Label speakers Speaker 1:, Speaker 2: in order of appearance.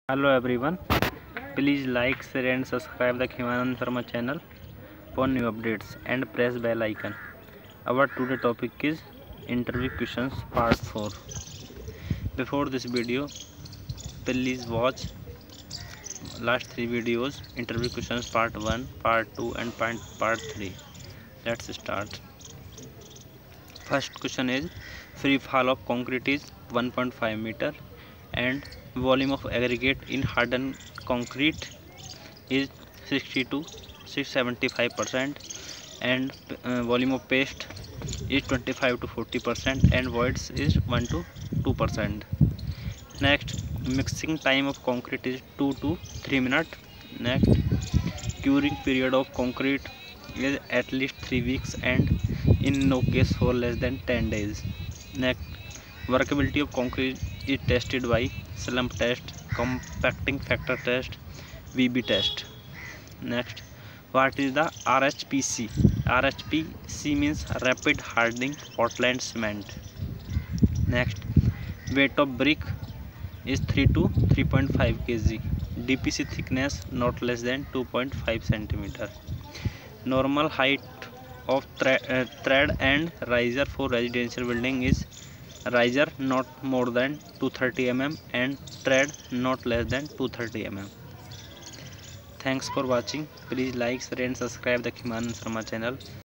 Speaker 1: Hello everyone, please like, share and subscribe the Himanand Sharma channel for new updates and press bell icon. Our today topic is interview questions part 4. Before this video, please watch last 3 videos, interview questions part 1, part 2 and part 3. Let's start. First question is, free fall of concrete is 1.5 meter and volume of aggregate in hardened concrete is 60 to 675% and volume of paste is 25 to 40% and voids is 1 to 2%. Next, mixing time of concrete is 2 to 3 minutes. Next, curing period of concrete is at least 3 weeks and in no case for less than 10 days. Next, workability of concrete is tested by slump test, compacting factor test, VB test. Next, what is the RHPC? RHPC means rapid hardening Portland cement. Next, weight of brick is 3 to 3.5 kg. DPC thickness not less than 2.5 cm. Normal height of thread and riser for residential building is riser not more than 230 mm and thread not less than 230 mm. Thanks for watching. Please like, share and subscribe the Himanand Sharma channel.